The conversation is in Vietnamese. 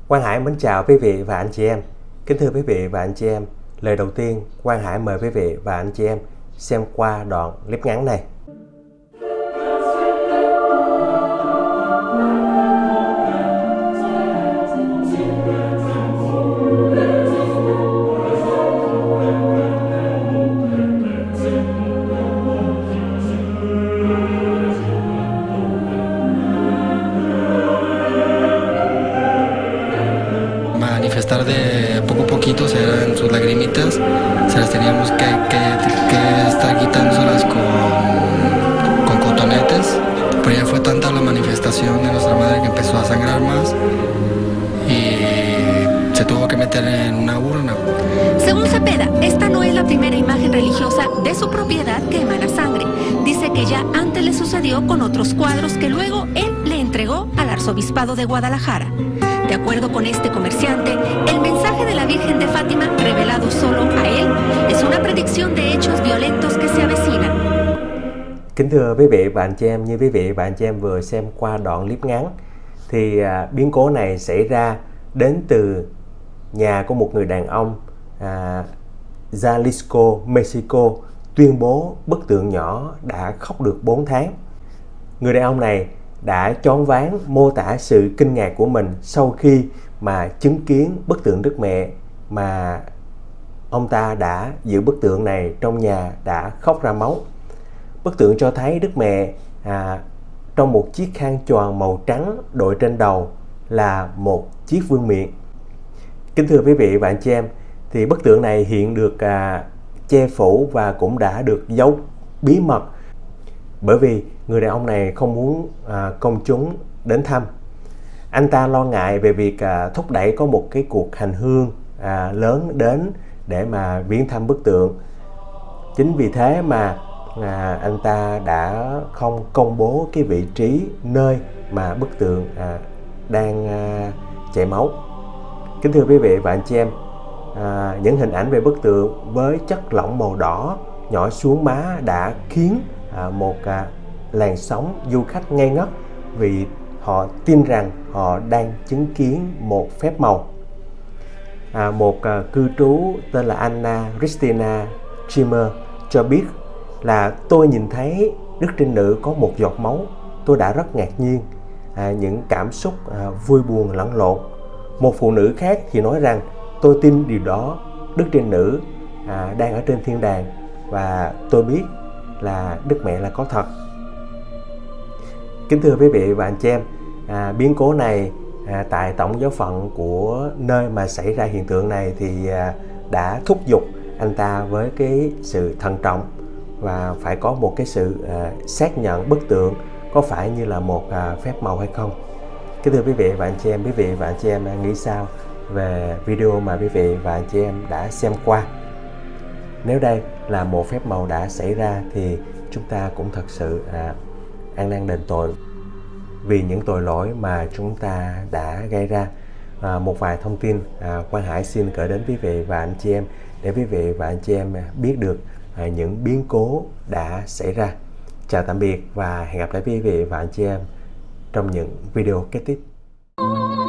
Quang Hải mến chào quý vị và anh chị em. Kính thưa quý vị và anh chị em, lời đầu tiên Quang Hải mời quý vị và anh chị em xem qua đoạn clip ngắn này. Manifestar de poco a poquito serán sus lagrimitas, se las teníamos que estar quitándolas con cotonetes, pero ya fue tanta la manifestación de nuestra madre que empezó a sangrar más y se tuvo que meter en una urna. Según Cepeda, esta no es la primera imagen religiosa de su propiedad que emana sangre. Dice que ya antes le sucedió con otros cuadros que luego él le entregó al arzobispado de Guadalajara. De acuerdo con este comerciante, el mensaje de la Virgen de Fátima, revelado solo a él, es una predicción de hechos violentos que se avecinan. Kính thưa quý vị và anh chị em, như quý vị và anh chị em vừa xem qua đoạn clip ngắn, thì biến cố này xảy ra đến từ nhà của một người đàn ông Jalisco, Mexico, tuyên bố bức tượng nhỏ đã khóc được 4 tháng. Người đàn ông này đã choáng váng mô tả sự kinh ngạc của mình sau khi mà chứng kiến bức tượng Đức Mẹ mà ông ta đã giữ bức tượng này trong nhà đã khóc ra máu. Bức tượng cho thấy Đức Mẹ trong một chiếc khăn choàng màu trắng đội trên đầu là một chiếc vương miện. Kính thưa quý vị và anh chị em, thì bức tượng này hiện được che phủ và cũng đã được giấu bí mật bởi vì người đàn ông này không muốn công chúng đến thăm. Anh ta lo ngại về việc thúc đẩy có một cái cuộc hành hương lớn đến để mà viếng thăm bức tượng. Chính vì thế mà anh ta đã không công bố cái vị trí nơi mà bức tượng đang chảy máu. Kính thưa quý vị và anh chị em, những hình ảnh về bức tượng với chất lỏng màu đỏ nhỏ xuống má đã khiến một làn sóng du khách ngây ngất vì họ tin rằng họ đang chứng kiến một phép màu. Một cư trú tên là Anna Cristina Chimmer cho biết là tôi nhìn thấy Đức Trinh Nữ có một giọt máu, tôi đã rất ngạc nhiên, những cảm xúc vui buồn lẫn lộn. Một phụ nữ khác thì nói rằng tôi tin điều đó, Đức Trinh Nữ đang ở trên thiên đàng và tôi biết là Đức Mẹ là có thật. Kính thưa quý vị và anh chị em, biến cố này tại tổng giáo phận của nơi mà xảy ra hiện tượng này thì đã thúc giục anh ta với cái sự thận trọng và phải có một cái sự xác nhận bức tượng có phải như là một phép màu hay không. Kính thưa quý vị và anh chị em, quý vị và anh chị em nghĩ sao về video mà quý vị và anh chị em đã xem qua? Nếu đây là một phép màu đã xảy ra thì chúng ta cũng thật sự ăn năn đền tội vì những tội lỗi mà chúng ta đã gây ra. Một vài thông tin Quang Hải xin gửi đến quý vị và anh chị em để quý vị và anh chị em biết được những biến cố đã xảy ra. Chào tạm biệt và hẹn gặp lại quý vị và anh chị em trong những video kế tiếp.